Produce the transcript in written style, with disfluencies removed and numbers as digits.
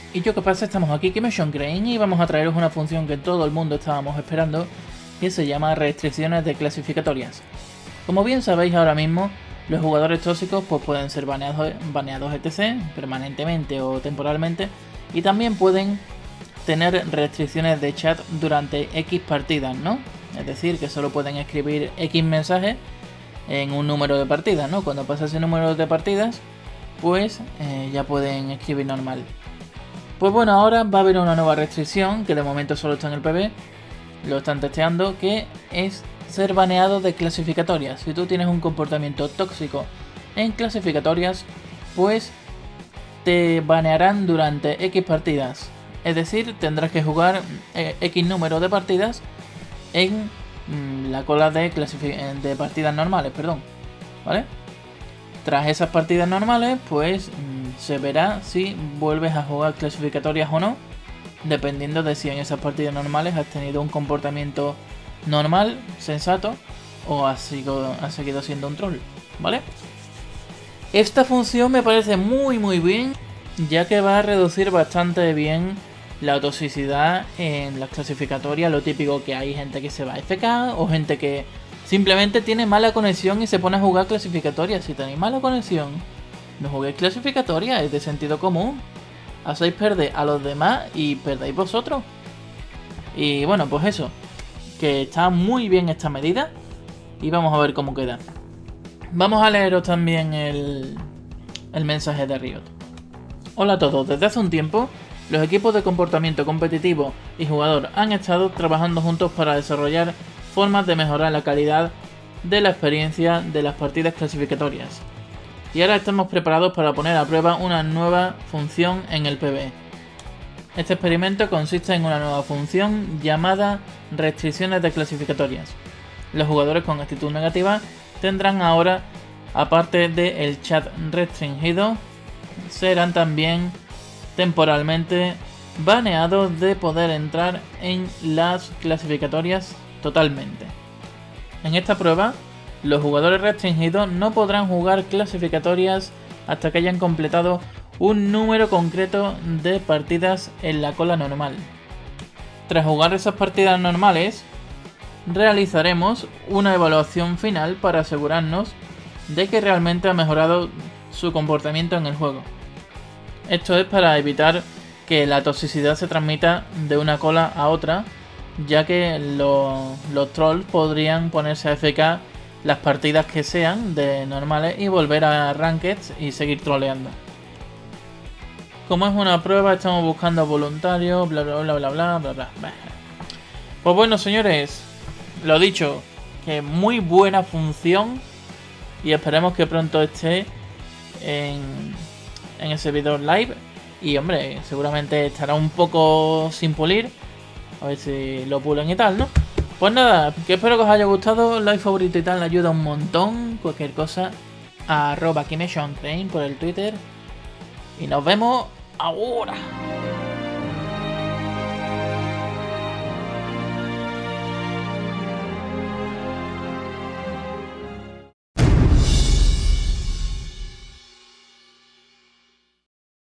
Y yo, ¿qué pasa? Estamos aquí, Kimation Crane, y vamos a traeros una función que todo el mundo estábamos esperando, que se llama restricciones de clasificatorias. Como bien sabéis ahora mismo, los jugadores tóxicos pues pueden ser baneados etc. permanentemente o temporalmente, y también pueden tener restricciones de chat durante X partidas, ¿no? Es decir, que solo pueden escribir X mensajes en un número de partidas, ¿no? Cuando pasa ese número de partidas, pues ya pueden escribir normal. Pues bueno, ahora va a haber una nueva restricción, que de momento solo está en el PB, lo están testeando, que es ser baneado de clasificatorias. Si tú tienes un comportamiento tóxico en clasificatorias, pues te banearán durante X partidas. Es decir, tendrás que jugar X número de partidas en la cola de partidas normales, perdón, ¿vale? Tras esas partidas normales, pues se verá si vuelves a jugar clasificatorias o no, dependiendo de si en esas partidas normales has tenido un comportamiento normal, sensato, o has seguido siendo un troll, ¿vale? Esta función me parece muy bien, ya que va a reducir bastante bien la toxicidad en las clasificatorias. Lo típico, que hay gente que se va a FK o gente que simplemente tiene mala conexión y se pone a jugar clasificatorias. Si tenéis mala conexión, no juguéis clasificatorias, es de sentido común. Hacéis perder a los demás y perdéis vosotros. Y bueno, pues eso, que está muy bien esta medida y vamos a ver cómo queda. Vamos a leeros también el mensaje de Riot. Hola a todos, desde hace un tiempo los equipos de comportamiento competitivo y jugador han estado trabajando juntos para desarrollar formas de mejorar la calidad de la experiencia de las partidas clasificatorias. Y ahora estamos preparados para poner a prueba una nueva función en el PvE. Este experimento consiste en una nueva función llamada restricciones de clasificatorias. Los jugadores con actitud negativa tendrán ahora, aparte del chat restringido, serán también temporalmente baneados de poder entrar en las clasificatorias totalmente. En esta prueba, los jugadores restringidos no podrán jugar clasificatorias hasta que hayan completado un número concreto de partidas en la cola normal. Tras jugar esas partidas normales, realizaremos una evaluación final para asegurarnos de que realmente ha mejorado su comportamiento en el juego. Esto es para evitar que la toxicidad se transmita de una cola a otra, ya que los trolls podrían ponerse a FK las partidas que sean de normales y volver a rankeds y seguir troleando. Como es una prueba, estamos buscando voluntarios, bla bla bla bla bla bla bla. Pues bueno, señores, lo dicho, que muy buena función y esperemos que pronto esté en el servidor live. Y hombre, seguramente estará un poco sin pulir, a ver si lo pulen y tal, ¿no? Pues nada, que espero que os haya gustado, like, favorito y tal, ayuda un montón. Cualquier cosa, @KimetionCrane por el Twitter. Y nos vemos ahora.